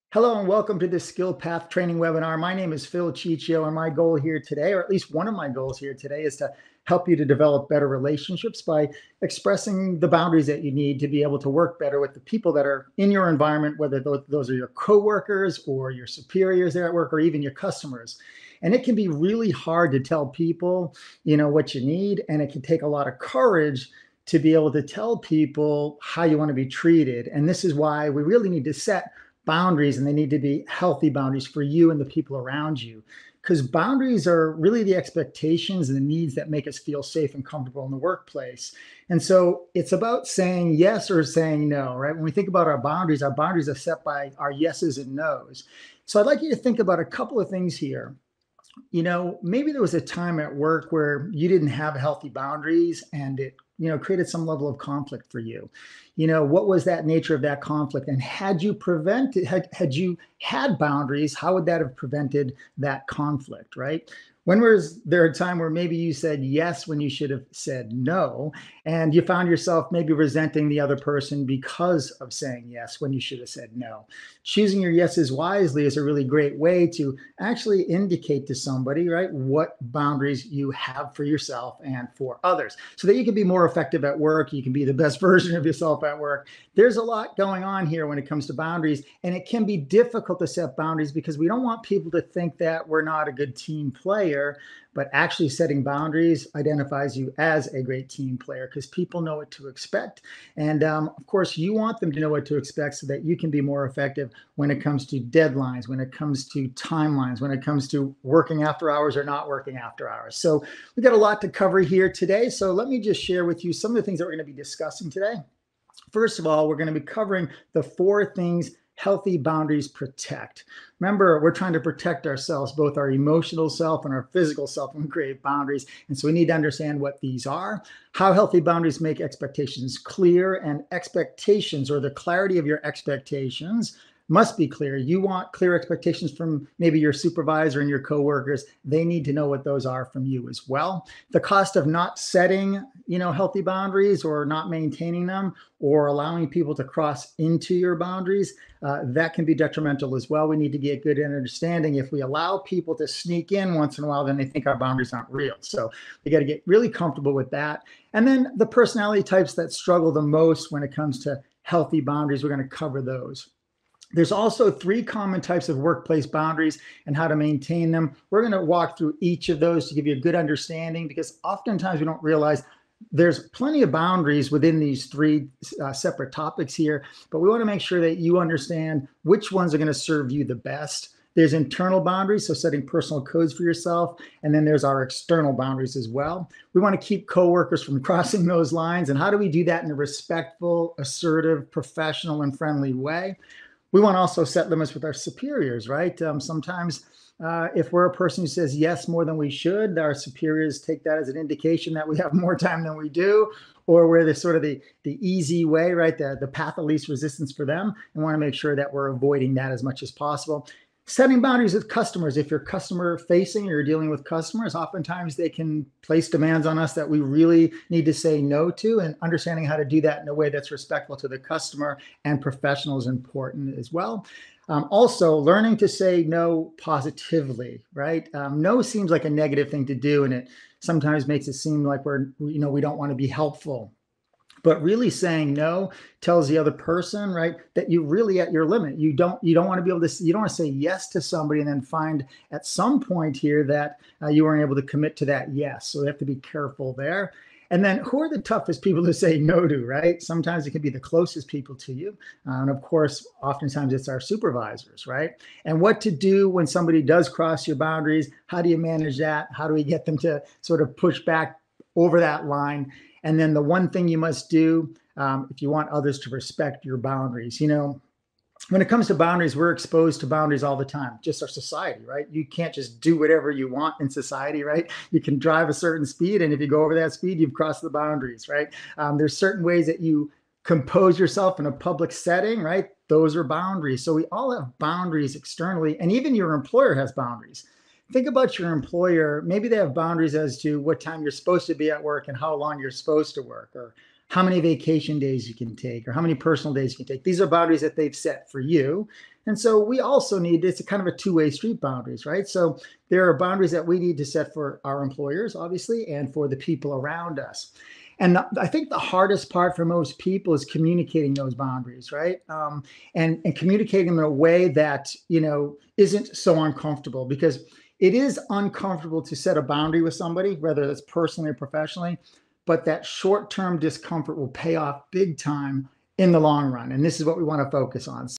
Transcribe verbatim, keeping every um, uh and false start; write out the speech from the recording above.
Hello and welcome to this SkillPath training webinar. My name is Phil Ciccio, and my goal here today, or at least one of my goals here today, is to help you to develop better relationships by expressing the boundaries that you need to be able to work better with the people that are in your environment, whether those are your coworkers or your superiors there at work or even your customers. And it can be really hard to tell people, you know, what you need, and it can take a lot of courage to be able to tell people how you want to be treated. And this is why we really need to set boundaries, and they need to be healthy boundaries for you and the people around you, because boundaries are really the expectations and the needs that make us feel safe and comfortable in the workplace. And so it's about saying yes or saying no, right? When we think about our boundaries, our boundaries are set by our yeses and nos. So I'd like you to think about a couple of things here. You know, maybe there was a time at work where you didn't have healthy boundaries and it, you know, created some level of conflict for you. You know, what was that nature of that conflict? And had you prevented, had, had you had boundaries, how would that have prevented that conflict, right? When was there a time where maybe you said yes when you should have said no, and you found yourself maybe resenting the other person because of saying yes when you should have said no? Choosing your yeses wisely is a really great way to actually indicate to somebody, right, what boundaries you have for yourself and for others so that you can be more effective at work. You can be the best version of yourself at work. There's a lot going on here when it comes to boundaries, and it can be difficult to set boundaries because we don't want people to think that we're not a good team player. But actually setting boundaries identifies you as a great team player because people know what to expect. And um, of course, you want them to know what to expect so that you can be more effective when it comes to deadlines, when it comes to timelines, when it comes to working after hours or not working after hours. So we've got a lot to cover here today. So let me just share with you some of the things that we're going to be discussing today. First of all, we're going to be covering the four things healthy boundaries protect. Remember, we're trying to protect ourselves, both our emotional self and our physical self, when we create boundaries. And so we need to understand what these are, how healthy boundaries make expectations clear, and expectations, or the clarity of your expectations, must be clear. You want clear expectations from maybe your supervisor and your coworkers. They need to know what those are from you as well. The cost of not setting, you know, healthy boundaries or not maintaining them or allowing people to cross into your boundaries, uh, that can be detrimental as well. We need to get good understanding. If we allow people to sneak in once in a while, then they think our boundaries aren't real. So we got to get really comfortable with that. And then the personality types that struggle the most when it comes to healthy boundaries, we're going to cover those. There's also three common types of workplace boundaries and how to maintain them. We're going to walk through each of those to give you a good understanding, because oftentimes we don't realize there's plenty of boundaries within these three uh, separate topics here, but we want to make sure that you understand which ones are going to serve you the best. There's internal boundaries, so setting personal codes for yourself, and then there's our external boundaries as well. We want to keep coworkers from crossing those lines, and how do we do that in a respectful, assertive, professional, and friendly way? We want to also set limits with our superiors, right? Um, sometimes uh, if we're a person who says yes more than we should, our superiors take that as an indication that we have more time than we do, or we're the sort of the, the easy way, right? The, the path of least resistance for them, and want to make sure that we're avoiding that as much as possible. Setting boundaries with customers. If you're customer facing or you're dealing with customers, oftentimes they can place demands on us that we really need to say no to, and understanding how to do that in a way that's respectful to the customer and professional is important as well. Um, also, learning to say no positively, right? Um, no seems like a negative thing to do, and it sometimes makes it seem like we're, you know, we don't want to be helpful. But really saying no tells the other person, right, that you're really at your limit. You don't you don't want to be able to, you don't want to say yes to somebody and then find at some point here that uh, you weren't able to commit to that yes. So we have to be careful there. And then who are the toughest people to say no to, right? Sometimes it can be the closest people to you. Uh, and of course, oftentimes it's our supervisors, right? And what to do when somebody does cross your boundaries. How do you manage that? How do we get them to sort of push back over that line? And then the one thing you must do um, if you want others to respect your boundaries. You know, when it comes to boundaries, we're exposed to boundaries all the time, just our society, right? You can't just do whatever you want in society, right? You can drive a certain speed, and if you go over that speed, you've crossed the boundaries, right? Um, there's certain ways that you compose yourself in a public setting, right? Those are boundaries. So we all have boundaries externally, and even your employer has boundaries. Think about your employer. Maybe they have boundaries as to what time you're supposed to be at work and how long you're supposed to work, or how many vacation days you can take, or how many personal days you can take. These are boundaries that they've set for you. And so we also need, it's a kind of a two-way street, boundaries, right? So there are boundaries that we need to set for our employers, obviously, and for the people around us. And I think the hardest part for most people is communicating those boundaries, right? Um, and, and communicating them in a way that, you know, isn't so uncomfortable, because it is uncomfortable to set a boundary with somebody, whether that's personally or professionally, but that short-term discomfort will pay off big time in the long run. And this is what we want to focus on.